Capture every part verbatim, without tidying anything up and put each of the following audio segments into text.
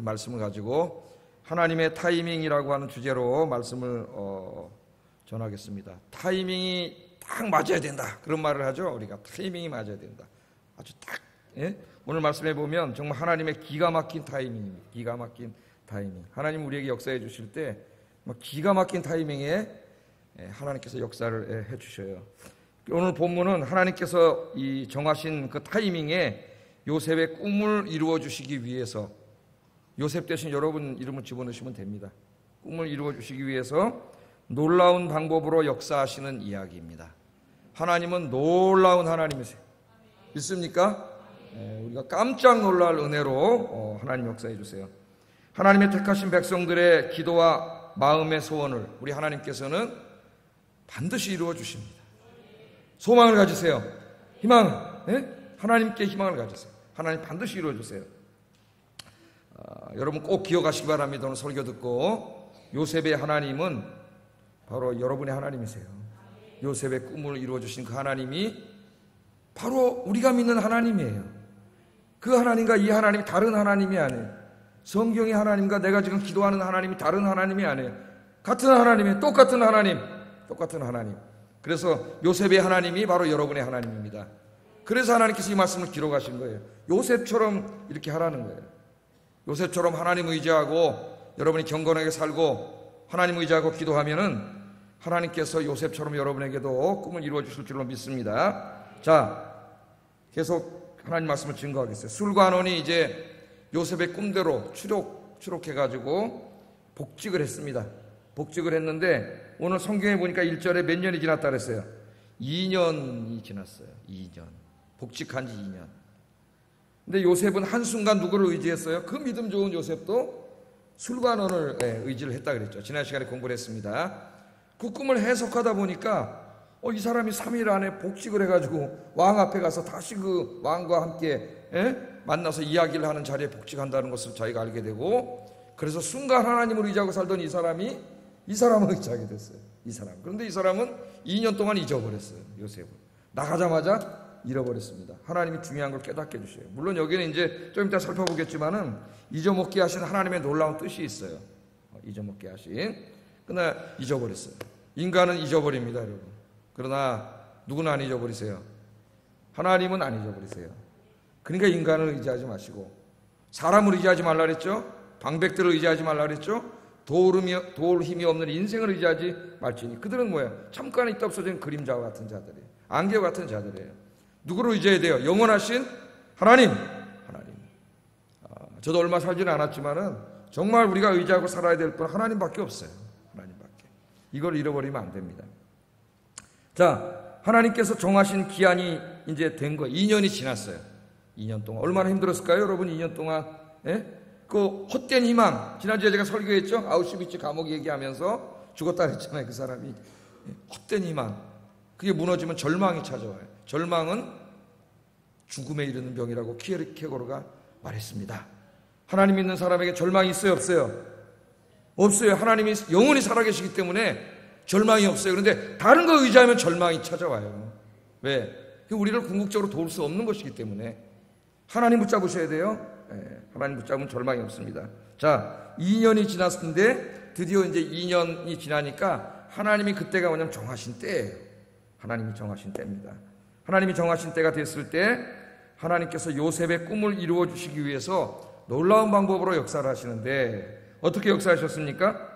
말씀을 가지고 하나님의 타이밍이라고 하는 주제로 말씀을 어, 전하겠습니다. 타이밍이 딱 맞아야 된다, 그런 말을 하죠. 우리가 타이밍이 맞아야 된다. 아주 딱, 예? 오늘 말씀해 보면 정말 하나님의 기가 막힌 타이밍입니다. 기가 막힌 타이밍. 하나님 우리에게 역사해 주실 때 기가 막힌 타이밍에 하나님께서 역사를 해 주셔요. 오늘 본문은 하나님께서 이 정하신 그 타이밍에 요셉의 꿈을 이루어 주시기 위해서, 요셉 대신 여러분 이름을 집어넣으시면 됩니다. 꿈을 이루어 주시기 위해서 놀라운 방법으로 역사하시는 이야기입니다. 하나님은 놀라운 하나님이세요. 믿습니까? 네, 우리가 깜짝 놀랄 은혜로 어, 하나님 역사해 주세요. 하나님의 택하신 백성들의 기도와 마음의 소원을 우리 하나님께서는 반드시 이루어 주십니다. 소망을 가지세요. 희망, 네? 하나님께 희망을 가지세요. 하나님 반드시 이루어 주세요. 아, 여러분 꼭 기억하시기 바랍니다. 오늘 설교 듣고 요셉의 하나님은 바로 여러분의 하나님이세요. 요셉의 꿈을 이루어 주신 그 하나님이 바로 우리가 믿는 하나님이에요. 그 하나님과 이 하나님이 다른 하나님이 아니에요. 성경의 하나님과 내가 지금 기도하는 하나님이 다른 하나님이 아니에요. 같은 하나님이에요. 똑같은 하나님, 똑같은 하나님. 그래서 요셉의 하나님이 바로 여러분의 하나님입니다. 그래서 하나님께서 이 말씀을 기록하신 거예요. 요셉처럼 이렇게 하라는 거예요. 요셉처럼 하나님 의지하고 여러분이 경건하게 살고 하나님 의지하고 기도하면은 하나님께서 요셉처럼 여러분에게도 꿈을 이루어 주실 줄로 믿습니다. 자, 계속 하나님 말씀을 증거하겠어요. 술관원이 이제 요셉의 꿈대로 추록, 추록해가지고 복직을 했습니다. 복직을 했는데 오늘 성경에 보니까 일 절에 몇 년이 지났다 그랬어요? 이 년이 지났어요. 이 년. 복직한 지 이 년. 근데 요셉은 한순간 누구를 의지했어요? 그 믿음 좋은 요셉도 술관원을 의지를 했다 그랬죠. 지난 시간에 공부를 했습니다. 그 꿈을 해석하다 보니까 어, 이 사람이 삼 일 안에 복직을 해가지고 왕 앞에 가서 다시 그 왕과 함께 에? 만나서 이야기를 하는 자리에 복직한다는 것을 자기가 알게 되고, 그래서 순간 하나님을 의지하고 살던 이 사람이 이 사람을 의지하게 됐어요. 이 사람. 그런데 이 사람은 이 년 동안 잊어버렸어요. 요셉을. 나가자마자 잃어버렸습니다. 하나님이 중요한 걸 깨닫게 해주셔요. 물론 여기는 이제 좀 이따 살펴보겠지만은 잊어먹게 하신 하나님의 놀라운 뜻이 있어요. 잊어먹게 하신. 그러나 잊어버렸어요. 인간은 잊어버립니다, 여러분. 그러나 누구는 안 잊어버리세요. 하나님은 안 잊어버리세요. 그러니까 인간을 의지하지 마시고 사람을 의지하지 말라 그랬죠. 방백들을 의지하지 말라 그랬죠. 도울, 도울 힘이 없는 인생을 의지하지 말지니 그들은 뭐예요? 잠깐 있다 없어진 그림자와 같은 자들이에요. 안개와 같은 자들이에요. 누구를 의지해야 돼요? 영원하신 하나님. 하나님. 아, 저도 얼마 살지는 않았지만은 정말 우리가 의지하고 살아야 될 분 하나님밖에 없어요. 하나님밖에. 이걸 잃어버리면 안 됩니다. 자, 하나님께서 정하신 기한이 이제 된 거예요. 이 년이 지났어요. 이 년 동안 얼마나 힘들었을까요, 여러분? 이 년 동안. 예? 그 헛된 희망. 지난주에 제가 설교했죠. 아우슈비츠 감옥 얘기하면서 죽었다 그랬잖아요, 그 사람이. 헛된 희망. 그게 무너지면 절망이 찾아와요. 절망은 죽음에 이르는 병이라고 키에르케고르가 말했습니다. 하나님 믿는 사람에게 절망이 있어요, 없어요? 없어요. 하나님이 영원히 살아계시기 때문에 절망이 없어요. 그런데 다른 거 의지하면 절망이 찾아와요. 왜? 우리를 궁극적으로 도울 수 없는 것이기 때문에 하나님 붙잡으셔야 돼요. 네, 하나님 붙잡으면 절망이 없습니다. 자, 이 년이 지났는데 드디어 이제 이 년이 지나니까 하나님이 그때가 뭐냐면 정하신 때예요. 하나님이 정하신 때입니다. 하나님이 정하신 때가 됐을 때 하나님께서 요셉의 꿈을 이루어 주시기 위해서 놀라운 방법으로 역사를 하시는데 어떻게 역사하셨습니까?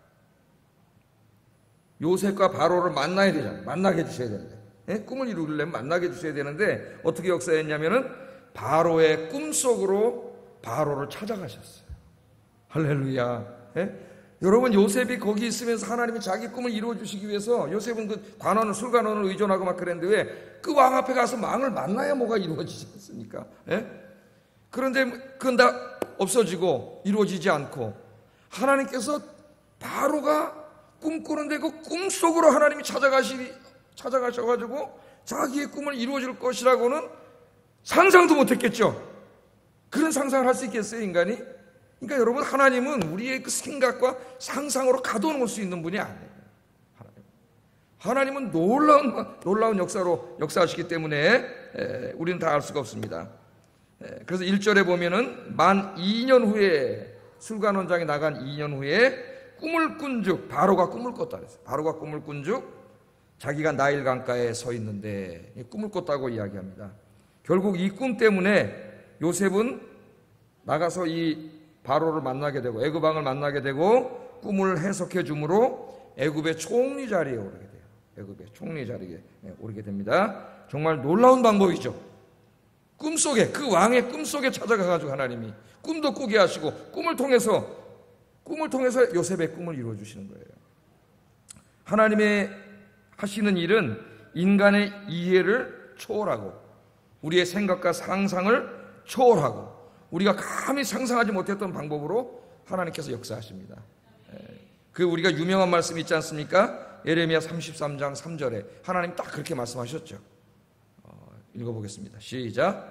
요셉과 바로를 만나야 되잖아요. 만나게 해주셔야 되는데 예? 꿈을 이루려면 만나게 해주셔야 되는데 어떻게 역사했냐면은 바로의 꿈속으로 바로를 찾아가셨어요. 할렐루야. 예? 여러분, 요셉이 거기 있으면서 하나님이 자기 꿈을 이루어 주시기 위해서 요셉은 그 관원을 술관원을 의존하고 막 그랬는데 왜 그 왕 앞에 가서 왕을 만나야 뭐가 이루어지지 않습니까? 예? 그런데 그건 다 없어지고 이루어지지 않고 하나님께서 바로가 꿈꾸는데 그 꿈속으로 하나님이 찾아가시, 찾아가셔가지고 자기의 꿈을 이루어질 것이라고는 상상도 못했겠죠. 그런 상상을 할 수 있겠어요, 인간이? 그러니까 여러분, 하나님은 우리의 그 생각과 상상으로 가둬놓을 수 있는 분이 아니에요. 하나님. 하나님은 놀라운, 놀라운 역사로 역사하시기 때문에 에, 우리는 다 알 수가 없습니다. 에, 그래서 일 절에 보면은 만 이 년 후에 술관원장이 나간 이 년 후에 꿈을 꾼즉 바로가 꿈을 꿨다 그랬어요. 바로가 꿈을 꾼즉 자기가 나일 강가에 서 있는데 꿈을 꿨다고 이야기합니다. 결국 이 꿈 때문에 요셉은 나가서 이 바로를 만나게 되고 애굽 왕을 만나게 되고 꿈을 해석해 주므로 애굽의 총리 자리에 오르게 돼요. 애굽의 총리 자리에 오르게 됩니다. 정말 놀라운 방법이죠. 꿈속에, 그 왕의 꿈속에 찾아가가지고 하나님이 꿈도 꾸게 하시고 꿈을 통해서 꿈을 통해서 요셉의 꿈을 이루어 주시는 거예요. 하나님의 하시는 일은 인간의 이해를 초월하고 우리의 생각과 상상을 초월하고 우리가 감히 상상하지 못했던 방법으로 하나님께서 역사하십니다. 그 우리가 유명한 말씀 있지 않습니까? 예레미야 삼십삼 장 삼 절에 하나님 딱 그렇게 말씀하셨죠. 어, 읽어보겠습니다. 시작.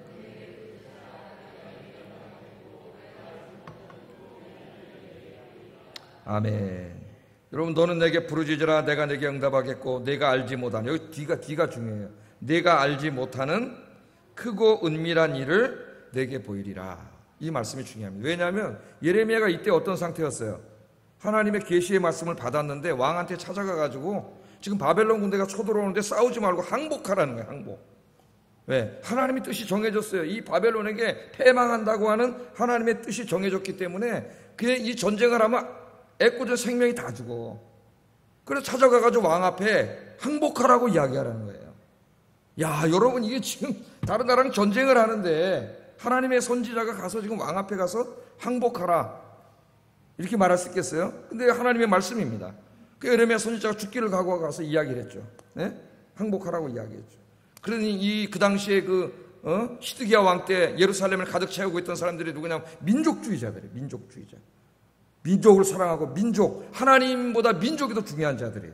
아멘. 여러분, 너는 내게 부르짖으라 내가 내게 응답하겠고 내가 알지 못하는, 여기 뒤가 뒤가 중요해요. 내가 알지 못하는 크고 은밀한 일을 내게 보이리라. 이 말씀이 중요합니다. 왜냐하면 예레미야가 이때 어떤 상태였어요? 하나님의 계시의 말씀을 받았는데 왕한테 찾아가가지고 지금 바벨론 군대가 쳐들어오는데 싸우지 말고 항복하라는 거예요. 항복. 왜? 하나님의 뜻이 정해졌어요. 이 바벨론에게 패망한다고 하는 하나님의 뜻이 정해졌기 때문에 그냥 이 전쟁을 하면 애꿎은 생명이 다 죽어. 그래서 찾아가가지고 왕 앞에 항복하라고 이야기하라는 거예요. 야, 여러분, 이게 지금 다른 나라랑 전쟁을 하는데 하나님의 선지자가 가서 지금 왕 앞에 가서 항복하라 이렇게 말할 수 있겠어요? 근데 하나님의 말씀입니다. 그 예레미야 선지자가 죽기를 각오하고 가서 이야기를 했죠. 네? 항복하라고 이야기했죠. 그러니 이 그 당시에 그 어? 시드기야 왕 때 예루살렘을 가득 채우고 있던 사람들이 누구냐면 민족주의자들이에요. 민족주의자. 민족을 사랑하고 민족, 하나님보다 민족이 더 중요한 자들이에요.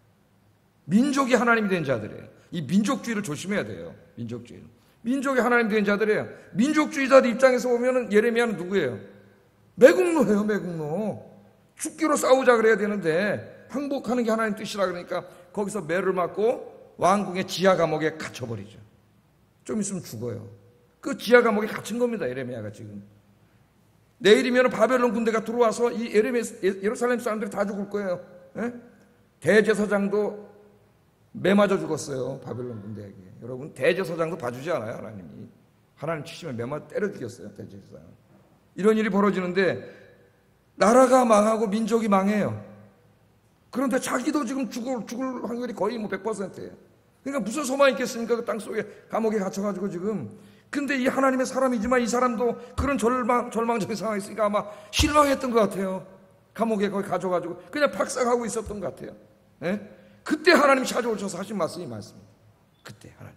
민족이 하나님이 된 자들이에요. 이 민족주의를 조심해야 돼요. 민족주의는. 민족이 하나님 된 자들이에요. 민족주의자들 입장에서 보면 예레미야는 누구예요? 매국노예요. 매국노. 죽기로 싸우자 그래야 되는데 항복하는 게 하나님 뜻이라 그러니까 거기서 매를 맞고 왕궁의 지하 감옥에 갇혀버리죠. 좀 있으면 죽어요. 그 지하 감옥에 갇힌 겁니다. 예레미야가 지금. 내일이면 바벨론 군대가 들어와서 이 예레미야, 예루살렘 사람들이 다 죽을 거예요. 예? 대제사장도 매 맞아 죽었어요. 바벨론 군대에게. 여러분, 대제사장도 봐주지 않아요. 하나님이. 하나님 치시면 매 맞아 때려 죽였어요. 대제사장. 이런 일이 벌어지는데 나라가 망하고 민족이 망해요. 그런데 자기도 지금 죽을, 죽을 확률이 거의 뭐 백 퍼센트예요. 그러니까 무슨 소망이 있겠습니까? 그 땅속에 감옥에 갇혀가지고 지금. 근데 이 하나님의 사람이지만 이 사람도 그런 절망, 절망적인 상황이 있으니까 아마 실망했던 것 같아요. 감옥에 거기 가져가지고 그냥 박삭하고 있었던 것 같아요. 예? 그때 하나님이 찾아오셔서 하신 말씀이 말씀입니다. 그때 하나님,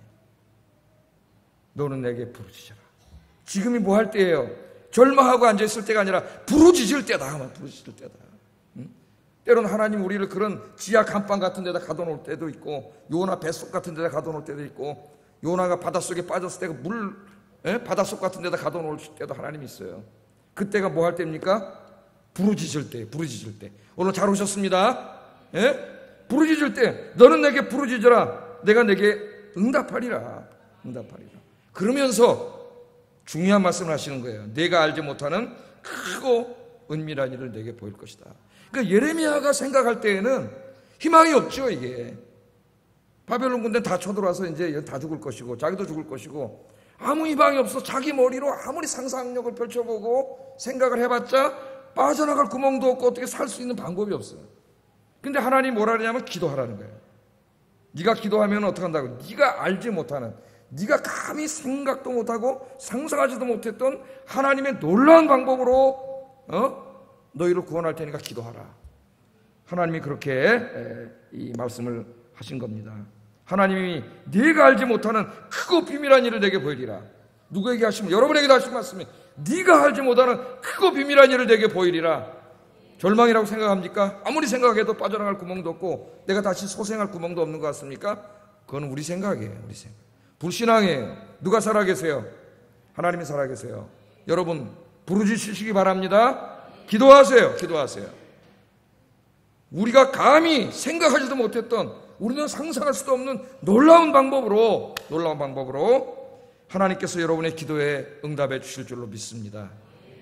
너는 내게 부르짖어라. 지금이 뭐 할 때예요? 절망하고 앉아있을 때가 아니라 부르짖을 때다. 아마 부르짖을 때다. 응? 때로는 하나님 우리를 그런 지하 감방 같은 데다 가둬놓을 때도 있고 요나 뱃속 같은 데다 가둬놓을 때도 있고 요나가 바닷속에 빠졌을 때가 물 에? 바닷속 같은 데다 가둬놓을 때도 하나님이 있어요. 그때가 뭐 할 때입니까? 부르짖을 때. 부르짖을 때. 오늘 잘 오셨습니다. 에? 부르짖을 때 너는 내게 부르짖어라. 내가 내게 응답하리라. 응답하리라. 그러면서 중요한 말씀을 하시는 거예요. 내가 알지 못하는 크고 은밀한 일을 내게 보일 것이다. 그러니까 예레미야가 생각할 때에는 희망이 없죠. 이게 바벨론 군대 다 쳐들어와서 이제 다 죽을 것이고 자기도 죽을 것이고 아무 희망이 없어. 자기 머리로 아무리 상상력을 펼쳐보고 생각을 해봤자 빠져나갈 구멍도 없고 어떻게 살 수 있는 방법이 없어요. 근데 하나님이 뭐라 그러냐면 기도하라는 거예요. 네가 기도하면 어떻게 한다고? 네가 알지 못하는, 네가 감히 생각도 못하고 상상하지도 못했던 하나님의 놀라운 방법으로 어? 너희를 구원할 테니까 기도하라. 하나님이 그렇게 이 말씀을 하신 겁니다. 하나님이 네가 알지 못하는 크고 비밀한 일을 내게 보이리라. 누구에게 하시면? 여러분에게도 하신 말씀이 네가 알지 못하는 크고 비밀한 일을 내게 보이리라. 절망이라고 생각합니까? 아무리 생각해도 빠져나갈 구멍도 없고 내가 다시 소생할 구멍도 없는 것 같습니까? 그건 우리 생각이에요. 우리 생각. 불신앙이에요. 누가 살아계세요? 하나님이 살아계세요. 여러분 부르짖으시기 바랍니다. 기도하세요. 기도하세요. 우리가 감히 생각하지도 못했던, 우리는 상상할 수도 없는 놀라운 방법으로 놀라운 방법으로 하나님께서 여러분의 기도에 응답해 주실 줄로 믿습니다.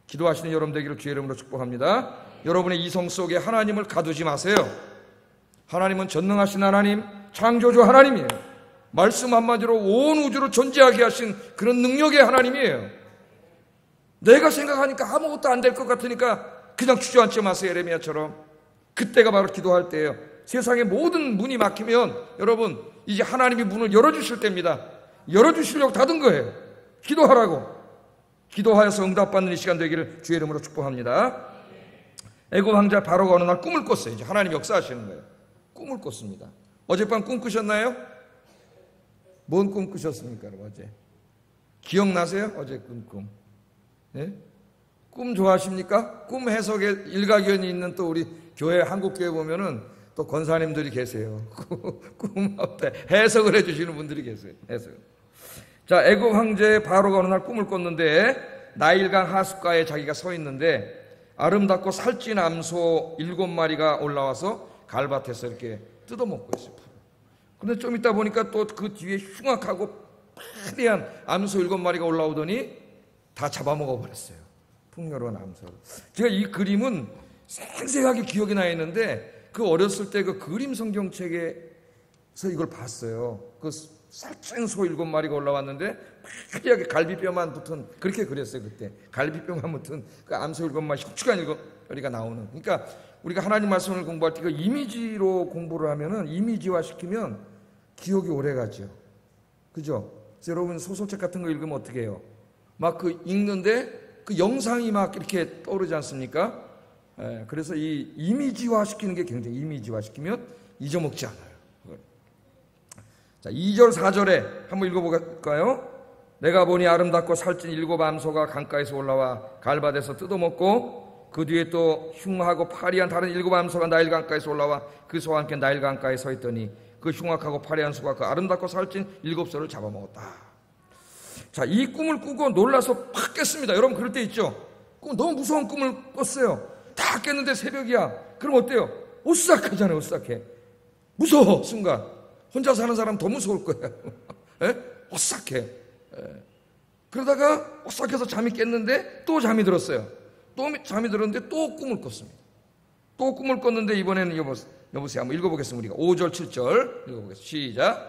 기도하시는 여러분 되기를 주의 이름으로 축복합니다. 여러분의 이성 속에 하나님을 가두지 마세요. 하나님은 전능하신 하나님, 창조주 하나님이에요. 말씀 한마디로 온 우주를 존재하게 하신 그런 능력의 하나님이에요. 내가 생각하니까 아무것도 안 될 것 같으니까 그냥 주저앉지 마세요. 에레미야처럼. 그때가 바로 기도할 때예요. 세상의 모든 문이 막히면 여러분 이제 하나님이 문을 열어주실 때입니다. 열어주시려고 닫은 거예요. 기도하라고. 기도하여서 응답받는 이 시간 되기를 주의 이름으로 축복합니다. 애굽 왕자 바로가 어느 날 꿈을 꿨어요. 이제 하나님 역사하시는 거예요. 꿈을 꿨습니다. 어젯밤 꿈 꾸셨나요? 뭔 꿈 꾸셨습니까? 어제 기억나세요? 어제 꾼 꿈. 네? 꿈 좋아하십니까? 꿈 해석에 일가견이 있는 또 우리 교회 한국교회 보면은 또 권사님들이 계세요. 꿈 어때? 해석을 해주시는 분들이 계세요. 해석. 자, 애굽 황제 바로가 어느 날 꿈을 꿨는데 나일강 하숫가에 자기가 서 있는데 아름답고 살찐 암소 일곱 마리가 올라와서 갈밭에서 이렇게 뜯어먹고 있어요. 근데 좀 있다 보니까 또 그 뒤에 흉악하고 파리한 암소 일곱 마리가 올라오더니 다 잡아먹어 버렸어요. 풍요로운 암소를. 제가 이 그림은 생생하게 기억이 나 있는데 그 어렸을 때 그 그림 성경책에서 이걸 봤어요. 그 살찐 소 일곱 마리가 올라왔는데 파리하게 갈비뼈만 붙은, 그렇게 그렸어요 그때. 갈비뼈만 붙은 그 암소 일곱 마리, 흉측한 일곱 마리가 나오는. 그러니까 우리가 하나님 말씀을 공부할 때 그 이미지로 공부를 하면은, 이미지화 시키면 기억이 오래 가죠. 그죠? 여러분 소설책 같은 거 읽으면 어떻게 해요? 막 그 읽는데 그 영상이 막 이렇게 떠오르지 않습니까? 예, 그래서 이 이미지화 시키는 게 굉장히, 이미지화 시키면 잊어먹지 않아요. 그걸. 자, 이 절 사 절에 한번 읽어볼까요? 내가 보니 아름답고 살찐 일곱 암소가 강가에서 올라와 갈밭에서 뜯어먹고 그 뒤에 또 흉하고 파리한 다른 일곱 암소가 나일 강가에서 올라와 그 소와 함께 나일 강가에 서 있더니 그 흉악하고 파리한 소가 그 아름답고 살찐 일곱 소를 잡아먹었다. 자, 이 꿈을 꾸고 놀라서 팍 깼습니다. 여러분 그럴 때 있죠? 꿈, 너무 무서운 꿈을 꿨어요. 다 깼는데 새벽이야. 그럼 어때요? 오싹하잖아요. 오싹해. 무서워. 순간 혼자 사는 사람 더 무서울 거예요. 에? 오싹해. 에. 그러다가 오싹해서 잠이 깼는데 또 잠이 들었어요. 또 잠이 들었는데 또 꿈을 꿨습니다. 또 꿈을 꿨는데 이번에는 여보세요. 여보세요. 한번 읽어보겠습니다. 우리가 오 절 칠 절 읽어보겠습니다. 시작.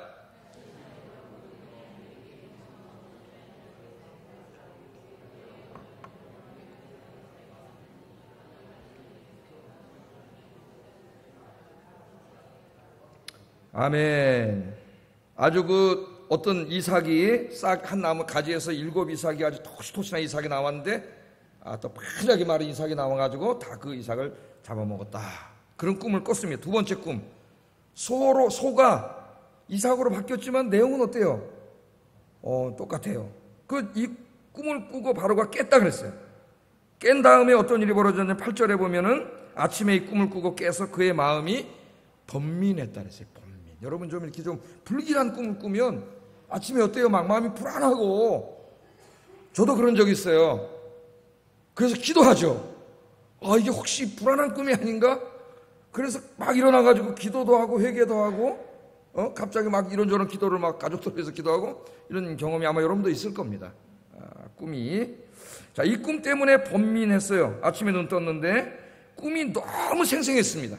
아멘. 아주 그 어떤 이삭이 싹 한 나무 가지에서 일곱 이삭이 아주 토시토시한 이삭이 나왔는데 아, 또 파랗게 마른 이삭이 나와가지고 다 그 이삭을 잡아먹었다. 그런 꿈을 꿨습니다. 두 번째 꿈. 소로, 소가 이삭으로 바뀌었지만 내용은 어때요? 어, 똑같아요. 그 이 꿈을 꾸고 바로가 깼다 그랬어요. 깬 다음에 어떤 일이 벌어졌냐면 팔 절에 보면은 아침에 이 꿈을 꾸고 깨서 그의 마음이 번민했다 그랬어요. 여러분 좀 이렇게 좀 불길한 꿈을 꾸면 아침에 어때요? 막 마음이 불안하고. 저도 그런 적이 있어요. 그래서 기도하죠. 아, 이게 혹시 불안한 꿈이 아닌가? 그래서 막 일어나가지고 기도도 하고 회개도 하고, 어? 갑자기 막 이런저런 기도를 막 가족들 위해서 기도하고, 이런 경험이 아마 여러분도 있을 겁니다. 아, 꿈이. 자, 이 꿈 때문에 번민했어요. 아침에 눈 떴는데 꿈이 너무 생생했습니다.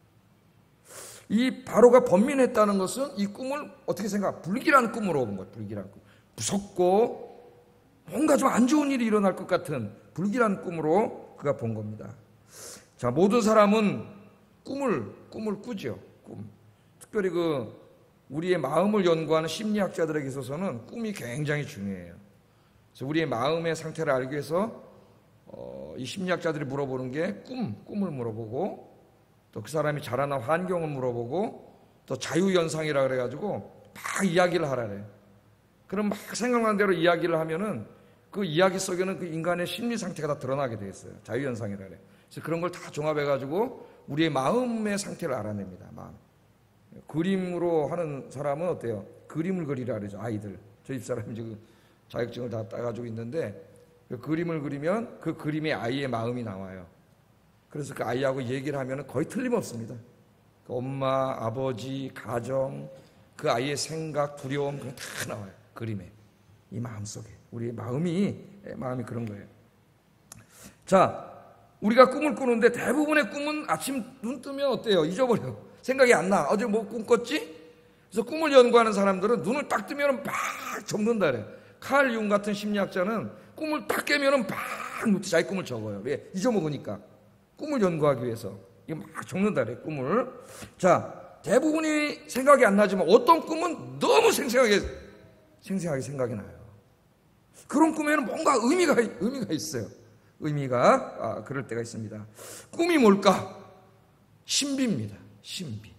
이 바로가 번민했다는 것은 이 꿈을 어떻게 생각? 불길한 꿈으로 본 거예요. 불길한 꿈. 무섭고 뭔가 좀 안 좋은 일이 일어날 것 같은 불길한 꿈으로 그가 본 겁니다. 자, 모든 사람은 꿈을 꿈을 꾸죠. 꿈. 특별히 그 우리의 마음을 연구하는 심리학자들에게 있어서는 꿈이 굉장히 중요해요. 그래서 우리의 마음의 상태를 알기 위해서 어, 이 심리학자들이 물어보는 게 꿈, 꿈을 물어보고, 또 그 사람이 자라난 환경을 물어보고, 또 자유연상이라 그래가지고 막 이야기를 하라래요. 그럼 막 생각난 대로 이야기를 하면은 그 이야기 속에는 그 인간의 심리 상태가 다 드러나게 돼 있어요. 자유연상이라 그래요. 그래서 그런 걸 다 종합해가지고 우리의 마음의 상태를 알아냅니다. 마음. 그림으로 하는 사람은 어때요? 그림을 그리라 그러죠. 아이들. 저희 집사람이 지금 자격증을 다 따가지고 있는데, 그 그림을 그리면 그 그림의 아이의 마음이 나와요. 그래서 그 아이하고 얘기를 하면 거의 틀림없습니다. 그 엄마, 아버지, 가정, 그 아이의 생각, 두려움, 그건 다 나와요. 그림에. 이 마음 속에. 우리의 마음이, 마음이 그런 거예요. 자, 우리가 꿈을 꾸는데 대부분의 꿈은 아침 눈 뜨면 어때요? 잊어버려. 생각이 안 나. 어제 뭐 꿈 꿨지? 그래서 꿈을 연구하는 사람들은 눈을 딱 뜨면 막 적는다 그래. 칼 융 같은 심리학자는 꿈을 딱 깨면은 막 자기 꿈을 적어요. 왜? 잊어먹으니까. 꿈을 연구하기 위해서. 이거 막 적는다 그래, 꿈을. 자, 대부분이 생각이 안 나지만 어떤 꿈은 너무 생생하게, 생생하게 생각이 나요. 그런 꿈에는 뭔가 의미가, 의미가 있어요. 의미가, 아, 그럴 때가 있습니다. 꿈이 뭘까? 신비입니다. 신비.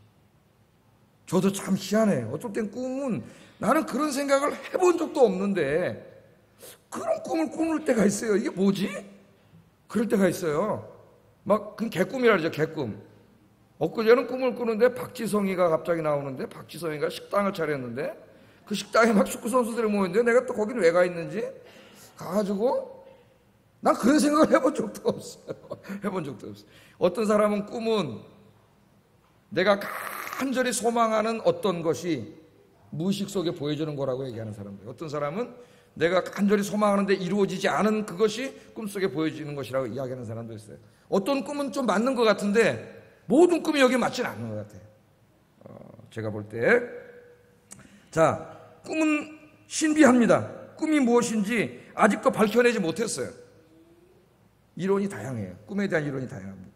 저도 참 희한해요. 어쩔 땐 꿈은 나는 그런 생각을 해본 적도 없는데 그런 꿈을 꾸는 때가 있어요. 이게 뭐지? 그럴 때가 있어요. 막, 그 개꿈이라 그러죠, 개꿈. 엊그제는 꿈을 꾸는데 박지성이가 갑자기 나오는데 박지성이가 식당을 차렸는데 그 식당에 막 축구 선수들이 모였는데 내가 또 거기는 왜 가 있는지 가가지고 난 그런 생각을 해본 적도 없어요. 해본 적도 없어요. 어떤 사람은 꿈은 내가 간절히 소망하는 어떤 것이 무의식 속에 보여주는 거라고 얘기하는 사람들. 어떤 사람은 내가 간절히 소망하는데 이루어지지 않은 그것이 꿈속에 보여지는 것이라고 이야기하는 사람도 있어요. 어떤 꿈은 좀 맞는 것 같은데 모든 꿈이 여기에 맞지는 않는 것 같아요. 어, 제가 볼 때. 자, 꿈은 신비합니다. 꿈이 무엇인지 아직도 밝혀내지 못했어요. 이론이 다양해요. 꿈에 대한 이론이 다양합니다.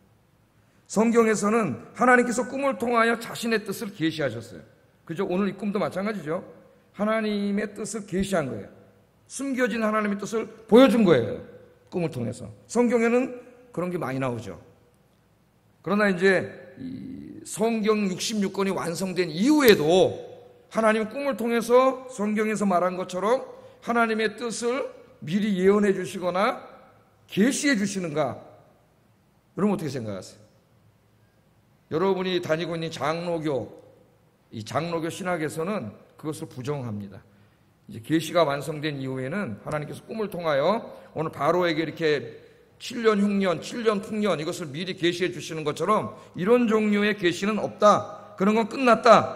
성경에서는 하나님께서 꿈을 통하여 자신의 뜻을 계시하셨어요. 그죠? 오늘 이 꿈도 마찬가지죠. 하나님의 뜻을 계시한 거예요. 숨겨진 하나님의 뜻을 보여준 거예요. 꿈을 통해서. 성경에는 그런 게 많이 나오죠. 그러나 이제 이 성경 육십육 권이 완성된 이후에도 하나님 꿈을 통해서 성경에서 말한 것처럼 하나님의 뜻을 미리 예언해 주시거나 계시해 주시는가? 여러분 어떻게 생각하세요? 여러분이 다니고 있는 장로교, 이 장로교 신학에서는 그것을 부정합니다. 이제 계시가 완성된 이후에는 하나님께서 꿈을 통하여 오늘 바로에게 이렇게 칠 년 흉년, 칠 년 풍년 이것을 미리 계시해 주시는 것처럼 이런 종류의 계시는 없다. 그런 건 끝났다.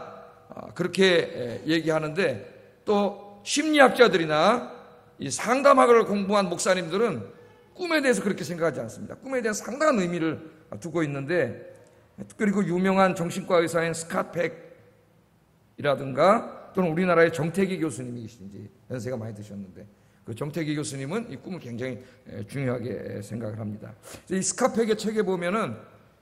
그렇게 얘기하는데 또 심리학자들이나 이 상담학을 공부한 목사님들은 꿈에 대해서 그렇게 생각하지 않습니다. 꿈에 대한 상당한 의미를 두고 있는데 그리고 유명한 정신과 의사인 스캇 팩이라든가 또는 우리나라의 정태기 교수님이 계신지 연세가 많이 드셨는데 그 정태기 교수님은 이 꿈을 굉장히 중요하게 생각을 합니다. 이 스캇 팩의 책에 보면은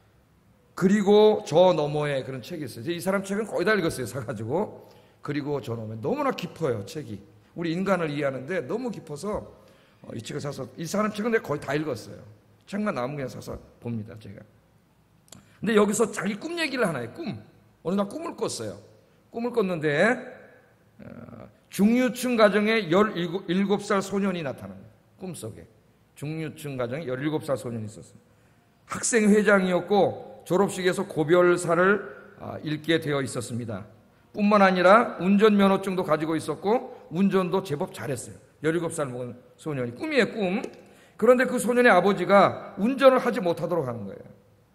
그리고 저 너머에 그런 책이 있어요. 이 사람 책은 거의 다 읽었어요. 사가지고 그리고 저 너머에 너무나 깊어요. 책이 우리 인간을 이해하는데 너무 깊어서 이 책을 사서 이 사람 책은 내가 거의 다 읽었어요. 책만 나오면 그냥 사서 봅니다. 제가. 근데 여기서 자기 꿈 얘기를 하나 해요. 꿈. 어느 날 꿈을 꿨어요. 꿈을 꿨는데 중류층 가정에 열일곱 살 소년이 나타납니다. 꿈속에. 중류층 가정에 열일곱 살 소년이 있었어요. 학생회장이었고 졸업식에서 고별사를 읽게 되어 있었습니다. 뿐만 아니라 운전면허증도 가지고 있었고 운전도 제법 잘했어요. 열일곱 살 먹은 소년이. 꿈이에요, 꿈. 그런데 그 소년의 아버지가 운전을 하지 못하도록 하는 거예요.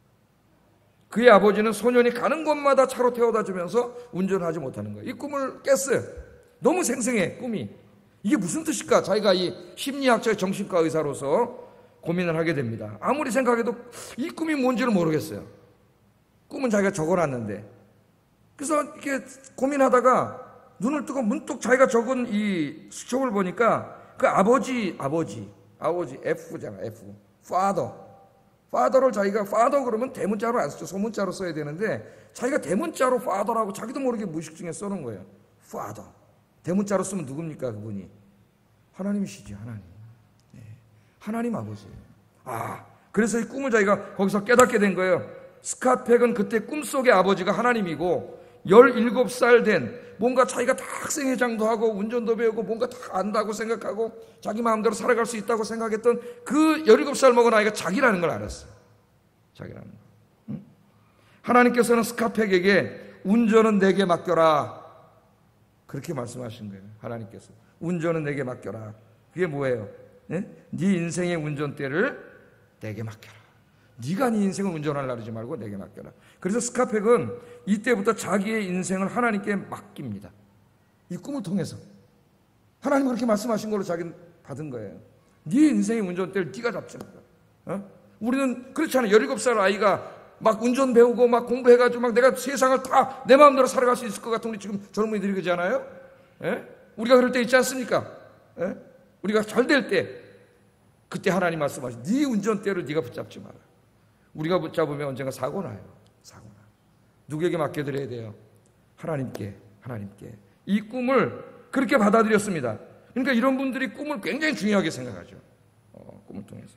그의 아버지는 소년이 가는 곳마다 차로 태워다 주면서 운전을 하지 못하는 거예요. 이 꿈을 깼어요. 너무 생생해, 꿈이. 이게 무슨 뜻일까? 자기가 이 심리학자의 정신과 의사로서 고민을 하게 됩니다. 아무리 생각해도 이 꿈이 뭔지를 모르겠어요. 꿈은 자기가 적어놨는데. 그래서 이렇게 고민하다가 눈을 뜨고 문득 자기가 적은 이 수첩을 보니까 그 아버지, 아버지, 아버지, F잖아, F. father. father를 자기가 father 그러면 대문자로 안 쓰죠. 소문자로 써야 되는데 자기가 대문자로 father라고 자기도 모르게 무의식 중에 써놓은 거예요. father. 대문자로 쓰면 누굽니까, 그분이? 하나님이시지, 하나님. 네. 하나님 아버지예요. 아, 그래서 이 꿈을 자기가 거기서 깨닫게 된 거예요. 스캇 팩은 그때 꿈속의 아버지가 하나님이고 열일곱 살 된 뭔가 자기가 다 학생회장도 하고 운전도 배우고 뭔가 다 안다고 생각하고 자기 마음대로 살아갈 수 있다고 생각했던 그 열일곱 살 먹은 아이가 자기라는 걸 알았어요. 자기라는 거. 응? 하나님께서는 스캇 팩에게 운전은 내게 맡겨라. 그렇게 말씀하신 거예요. 하나님께서. 운전은 내게 맡겨라. 그게 뭐예요? 네? 네 인생의 운전대를 내게 맡겨라. 네가 네 인생을 운전하려 그러지 말고 내게 맡겨라. 그래서 스캇 팩은 이때부터 자기의 인생을 하나님께 맡깁니다. 이 꿈을 통해서. 하나님 그렇게 말씀하신 걸로 자기는 받은 거예요. 네 인생의 운전대를 네가 잡지 마라. 어? 우리는 그렇잖아요. 열일곱 살 아이가 막 운전 배우고 막 공부해가지고 막 내가 세상을 다 내 마음대로 살아갈 수 있을 것 같은 우리 지금 젊은이들이 그러잖아요. 예? 우리가 그럴 때 있지 않습니까? 예? 우리가 잘 될 때 그때 하나님 말씀하시죠. 네 운전대를 네가 붙잡지 마라. 우리가 붙잡으면 언젠가 사고 나요. 사고 나. 누구에게 맡겨드려야 돼요? 하나님께. 하나님께. 이 꿈을 그렇게 받아들였습니다. 그러니까 이런 분들이 꿈을 굉장히 중요하게 생각하죠. 어, 꿈을 통해서.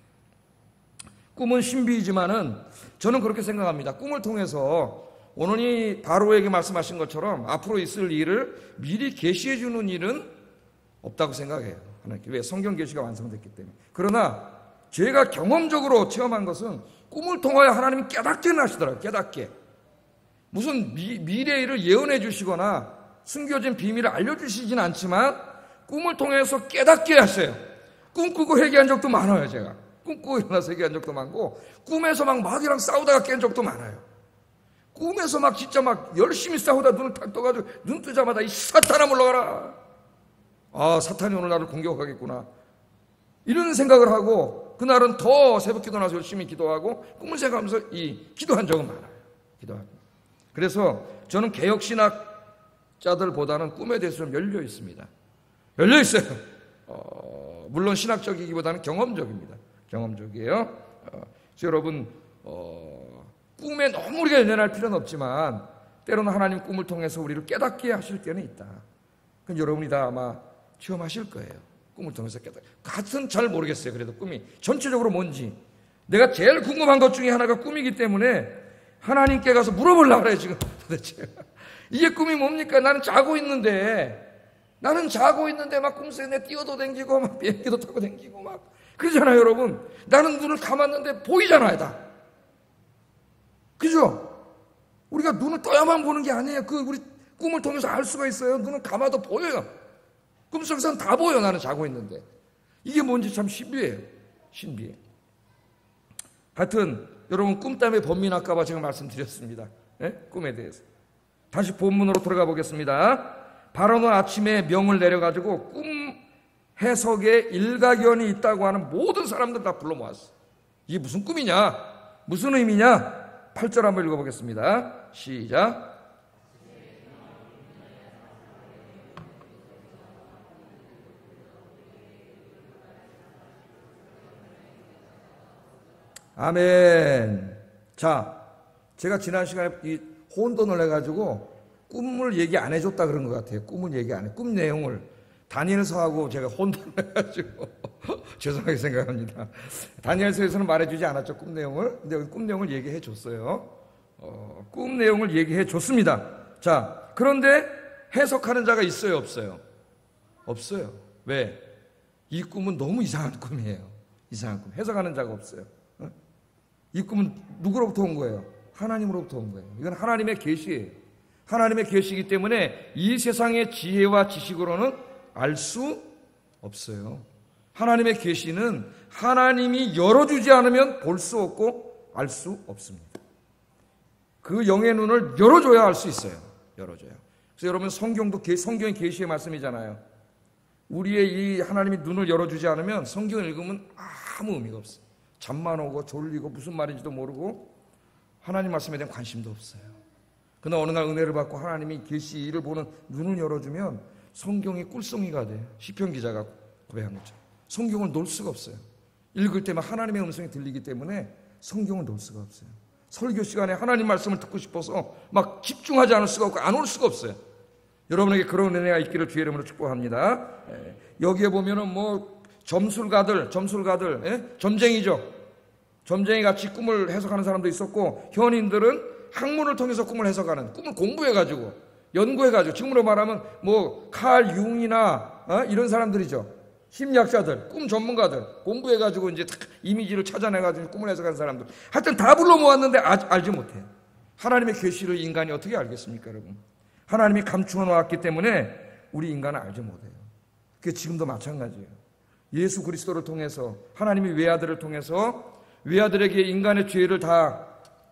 꿈은 신비이지만은 저는 그렇게 생각합니다. 꿈을 통해서 오늘이 바로에게 말씀하신 것처럼 앞으로 있을 일을 미리 계시해 주는 일은 없다고 생각해요. 하나님께. 왜? 성경 계시가 완성됐기 때문에. 그러나 제가 경험적으로 체험한 것은 꿈을 통하여 하나님이 깨닫게 하시더라고요. 깨닫게. 무슨 미, 미래일을 예언해 주시거나 숨겨진 비밀을 알려주시진 않지만 꿈을 통해서 깨닫게 하세요. 꿈꾸고 회개한 적도 많아요. 제가 꿈꾸고 일어나서 회개한 적도 많고 꿈에서 막 마귀랑 싸우다가 깬 적도 많아요. 꿈에서 막 진짜 막 열심히 싸우다 눈을 탁 떠가지고 눈 뜨자마자 이 사탄아 물러가라. 아, 사탄이 오늘 나를 공격하겠구나. 이런 생각을 하고 그날은 더 새벽 기도 나서 열심히 기도하고 꿈을 생각하면서 이 기도한 적은 많아요. 기도하고. 그래서 저는 개혁신학자들보다는 꿈에 대해서 좀 열려 있습니다. 열려 있어요. 어, 물론 신학적이기보다는 경험적입니다. 경험적이에요. 어, 그래서 여러분 어, 꿈에 너무 우리가 연연할 필요는 없지만 때로는 하나님 꿈을 통해서 우리를 깨닫게 하실 때는 있다. 그럼 여러분이 다 아마 체험하실 거예요. 꿈을 통해서 깨닫. 같은 잘 모르겠어요. 그래도 꿈이 전체적으로 뭔지 내가 제일 궁금한 것 중에 하나가 꿈이기 때문에 하나님께 가서 물어보려고 그래요. 지금 도대체 이게 꿈이 뭡니까? 나는 자고 있는데 나는 자고 있는데 막 꿈속에 내 뛰어도 댕기고 막 비행기도 타고 댕기고 막 그러잖아요. 여러분 나는 눈을 감았는데 보이잖아요. 다 그죠? 우리가 눈을 떠야만 보는 게 아니에요. 그 우리 꿈을 통해서 알 수가 있어요. 눈을 감아도 보여요. 꿈속에서는 다 보여. 나는 자고 있는데 이게 뭔지 참 신비해요. 신비해. 하여튼 여러분 꿈 때문에 번민할까 봐 제가 말씀드렸습니다. 네? 꿈에 대해서. 다시 본문으로 들어가 보겠습니다. 바로는 아침에 명을 내려가지고 꿈 해석에 일가견이 있다고 하는 모든 사람들 다 불러 모았어. 이게 무슨 꿈이냐? 무슨 의미냐? 팔 절 한번 읽어보겠습니다. 시작. 아멘. 자, 제가 지난 시간에 이 혼돈을 해가지고 꿈을 얘기 안 해줬다 그런 것 같아요. 꿈을 얘기 안 해. 꿈 내용을 다니엘서하고 제가 혼돈을 해가지고 죄송하게 생각합니다. 다니엘서에서는 말해주지 않았죠. 꿈 내용을. 근데 꿈 내용을 얘기해 줬어요. 어, 꿈 내용을 얘기해 줬습니다. 자, 그런데 해석하는 자가 있어요, 없어요? 없어요. 왜? 이 꿈은 너무 이상한 꿈이에요. 이상한 꿈. 해석하는 자가 없어요. 이 꿈은 누구로부터 온 거예요? 하나님으로부터 온 거예요. 이건 하나님의 계시예요. 하나님의 계시이기 때문에 이 세상의 지혜와 지식으로는 알 수 없어요. 하나님의 계시는 하나님이 열어주지 않으면 볼 수 없고 알 수 없습니다. 그 영의 눈을 열어줘야 알 수 있어요. 열어줘야. 그래서 여러분 성경도 성경의 계시의 말씀이잖아요. 우리의 이 하나님이 눈을 열어주지 않으면 성경을 읽으면 아무 의미가 없어요. 잠만 오고 졸리고 무슨 말인지도 모르고 하나님 말씀에 대한 관심도 없어요. 그러나 어느 날 은혜를 받고 하나님이 계시를 보는 눈을 열어주면 성경이 꿀송이가 돼요. 시편 기자가 고백한 것처럼. 성경을 놓을 수가 없어요. 읽을 때만 하나님의 음성이 들리기 때문에 성경을 놓을 수가 없어요. 설교 시간에 하나님 말씀을 듣고 싶어서 막 집중하지 않을 수가 없고 안 올 수가 없어요. 여러분에게 그런 은혜가 있기를 주의 이름으로 축복합니다. 여기에 보면은 뭐 점술가들, 점술가들, 예? 점쟁이죠. 점쟁이 같이 꿈을 해석하는 사람도 있었고, 현인들은 학문을 통해서 꿈을 해석하는, 꿈을 공부해가지고, 연구해가지고, 지금으로 말하면 뭐, 칼 융이나, 어? 이런 사람들이죠. 심리학자들, 꿈 전문가들, 공부해가지고 이제 딱 이미지를 찾아내가지고 꿈을 해석하는 사람들. 하여튼 다 불러 모았는데 아, 알지 못해요. 하나님의 계시를 인간이 어떻게 알겠습니까, 여러분? 하나님이 감추어 놓았기 때문에 우리 인간은 알지 못해요. 그게 지금도 마찬가지예요. 예수 그리스도를 통해서 하나님이 외아들을 통해서 외아들에게 인간의 죄를 다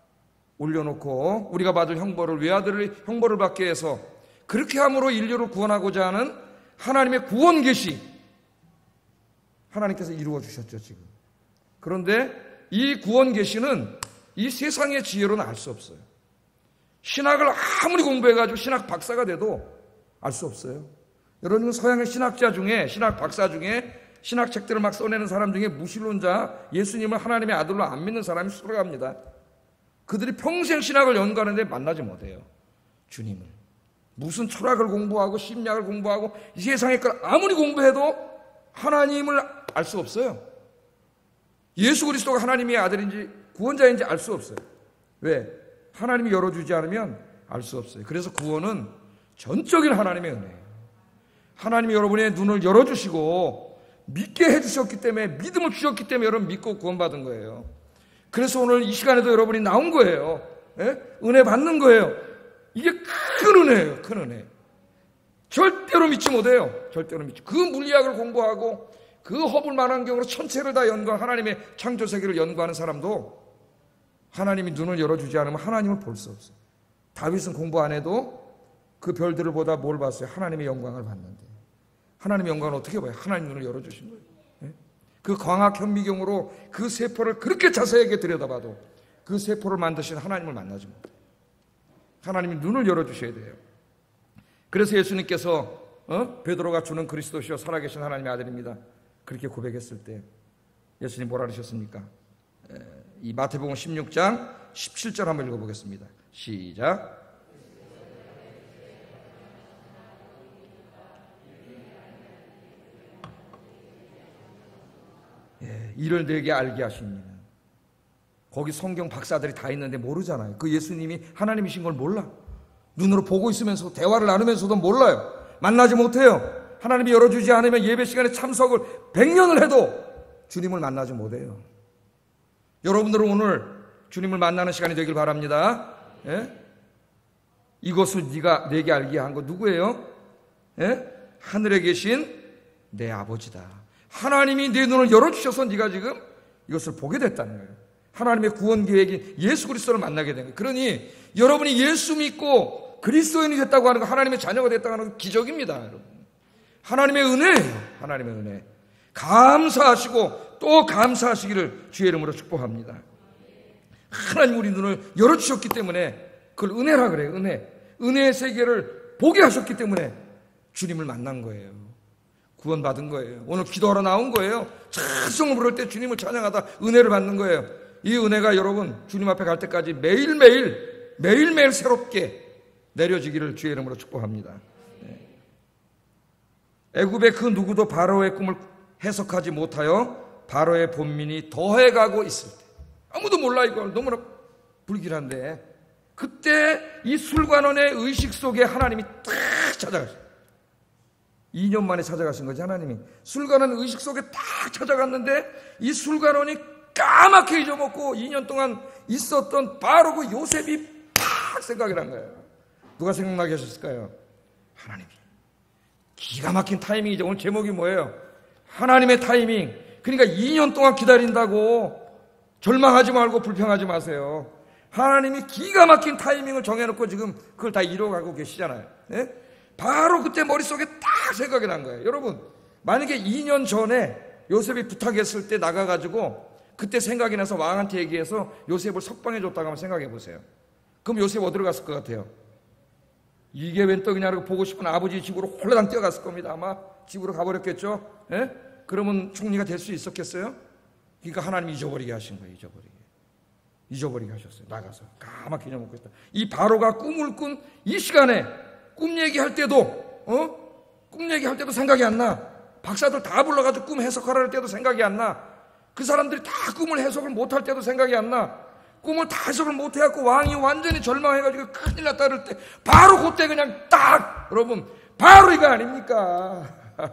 올려놓고 우리가 받을 형벌을 외아들의 형벌을 받게 해서 그렇게 함으로 인류를 구원하고자 하는 하나님의 구원 계시 하나님께서 이루어 주셨죠. 지금. 그런데 이 구원 계시는 이 세상의 지혜로는 알 수 없어요. 신학을 아무리 공부해가지고 신학 박사가 돼도 알 수 없어요. 여러분, 서양의 신학자 중에, 신학 박사 중에, 신학 책들을 막 써내는 사람 중에 무신론자, 예수님을 하나님의 아들로 안 믿는 사람이 수록합니다. 그들이 평생 신학을 연구하는데 만나지 못해요. 주님을. 무슨 철학을 공부하고 심리학을 공부하고 이 세상의 걸 아무리 공부해도 하나님을 알 수 없어요. 예수 그리스도가 하나님의 아들인지 구원자인지 알 수 없어요. 왜? 하나님이 열어주지 않으면 알 수 없어요. 그래서 구원은 전적인 하나님의 은혜예요. 하나님이 여러분의 눈을 열어주시고 믿게 해주셨기 때문에, 믿음을 주셨기 때문에 여러분 믿고 구원받은 거예요. 그래서 오늘 이 시간에도 여러분이 나온 거예요. 예? 은혜 받는 거예요. 이게 큰 은혜예요. 큰 은혜. 절대로 믿지 못해요. 절대로 믿지. 그 물리학을 공부하고 그 허블만환경으로 천체를 다 연구한 하나님의 창조세계를 연구하는 사람도 하나님이 눈을 열어주지 않으면 하나님을 볼 수 없어요. 다윗은 공부 안 해도 그 별들을 보다 뭘 봤어요? 하나님의 영광을 봤는데. 하나님의 영광을 어떻게 봐요? 하나님 눈을 열어주신 거예요. 예? 그 광학 현미경으로 그 세포를 그렇게 자세하게 들여다봐도 그 세포를 만드신 하나님을 만나지 못해요. 하나님이 눈을 열어주셔야 돼요. 그래서 예수님께서 어? 베드로가 주는 그리스도시요 살아계신 하나님의 아들입니다. 그렇게 고백했을 때 예수님 뭐라 그러셨습니까? 에, 이 마태복음 십육 장 십칠 절 한번 읽어보겠습니다. 시작. 예, 이를 내게 알게 하십니다. 거기 성경 박사들이 다 있는데 모르잖아요. 그 예수님이 하나님이신 걸 몰라. 눈으로 보고 있으면서 대화를 나누면서도 몰라요. 만나지 못해요. 하나님이 열어주지 않으면 예배 시간에 참석을 백 년을 해도 주님을 만나지 못해요. 여러분들은 오늘 주님을 만나는 시간이 되길 바랍니다. 예? 이것을 네가 내게 알게 한 거 누구예요? 예? 하늘에 계신 내 아버지다. 하나님이 내 눈을 열어주셔서 네가 지금 이것을 보게 됐다는 거예요. 하나님의 구원 계획이 예수 그리스도를 만나게 된 거예요. 그러니 여러분이 예수 믿고 그리스도인이 됐다고 하는 거, 하나님의 자녀가 됐다고 하는 건 기적입니다. 여러분. 하나님의 은혜예요. 하나님의 은혜. 감사하시고 또 감사하시기를 주의 이름으로 축복합니다. 하나님 우리 눈을 열어주셨기 때문에 그걸 은혜라 그래요. 은혜. 은혜의 세계를 보게 하셨기 때문에 주님을 만난 거예요. 구원받은 거예요. 오늘 기도하러 나온 거예요. 찬송을 부를 때 주님을 찬양하다 은혜를 받는 거예요. 이 은혜가 여러분 주님 앞에 갈 때까지 매일매일 매일매일 새롭게 내려지기를 주의 이름으로 축복합니다. 네. 애굽의 그 누구도 바로의 꿈을 해석하지 못하여 바로의 본민이 더해가고 있을 때, 아무도 몰라 이걸, 너무나 불길한데 그때 이 술관원의 의식 속에 하나님이 딱 찾아가셨어요. 이 년 만에 찾아가신 거지. 하나님이 술관원 의식 속에 딱 찾아갔는데 이 술관원이 까맣게 잊어먹고 이 년 동안 있었던 바로 그 요셉이 팍 생각이 난 거예요. 누가 생각나게 하셨을까요? 하나님이. 기가 막힌 타이밍이죠. 오늘 제목이 뭐예요? 하나님의 타이밍. 그러니까 이 년 동안 기다린다고 절망하지 말고 불평하지 마세요. 하나님이 기가 막힌 타이밍을 정해놓고 지금 그걸 다 이뤄가고 계시잖아요. 네? 바로 그때 머릿속에 딱 생각이 난 거예요. 여러분, 만약에 이 년 전에 요셉이 부탁했을 때 나가가지고 그때 생각이 나서 왕한테 얘기해서 요셉을 석방해줬다고 한번 생각해 보세요. 그럼 요셉 어디로 갔을 것 같아요? 이게 웬 떡이냐고 보고 싶은 아버지 집으로 홀라당 뛰어갔을 겁니다. 아마 집으로 가버렸겠죠. 예? 그러면 총리가 될 수 있었겠어요? 그러니까 하나님이 잊어버리게 하신 거예요. 잊어버리게. 잊어버리게 하셨어요. 나가서 까맣게 잊어먹고 있다. 이 바로가 꿈을 꾼 이 시간에 꿈 얘기할 때도 어? 꿈 얘기할 때도 생각이 안 나. 박사들 다 불러가지고 꿈 해석하라 할 때도 생각이 안 나. 그 사람들이 다 꿈을 해석을 못할 때도 생각이 안 나. 꿈을 다 해석을 못해갖고 왕이 완전히 절망해가지고 큰일 났다 그럴 때 바로 그때 그냥 딱 여러분 바로 이거 아닙니까?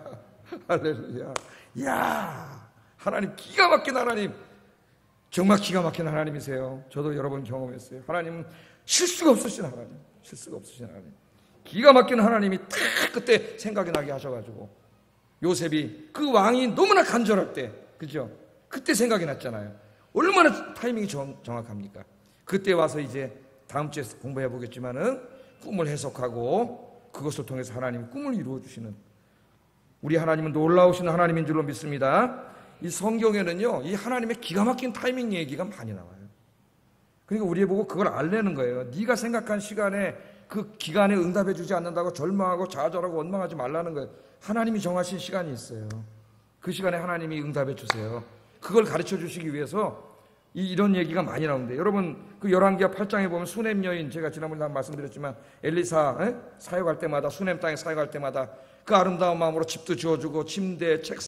할렐루야. 이야, 하나님 기가 막힌 하나님, 정말 기가 막힌 하나님이세요. 저도 여러 번 경험했어요. 하나님은 실수가 없으신 하나님, 실수가 없으신 하나님, 기가 막힌 하나님이 딱 그때 생각이 나게 하셔가지고 요셉이 그 왕이 너무나 간절할 때, 그죠? 그때 생각이 났잖아요. 얼마나 타이밍이 정, 정확합니까? 그때 와서 이제 다음 주에 공부해 보겠지만은 꿈을 해석하고 그것을 통해서 하나님이 꿈을 이루어 주시는 우리 하나님은 놀라우신 하나님인 줄로 믿습니다. 이 성경에는요, 이 하나님의 기가 막힌 타이밍 얘기가 많이 나와요. 그러니까 우리 보고 그걸 알려는 거예요. 네가 생각한 시간에 그 기간에 응답해 주지 않는다고 절망하고 좌절하고 원망하지 말라는 거예요. 하나님이 정하신 시간이 있어요. 그 시간에 하나님이 응답해 주세요. 그걸 가르쳐 주시기 위해서 이, 이런 얘기가 많이 나오는데, 여러분 그 열왕기하 팔 장에 보면 수넴 여인, 제가 지난번에 한 말씀드렸지만 엘리사 에? 사역할 때마다, 수넴 땅에 사역할 때마다 그 아름다운 마음으로 집도 지어주고 침대, 책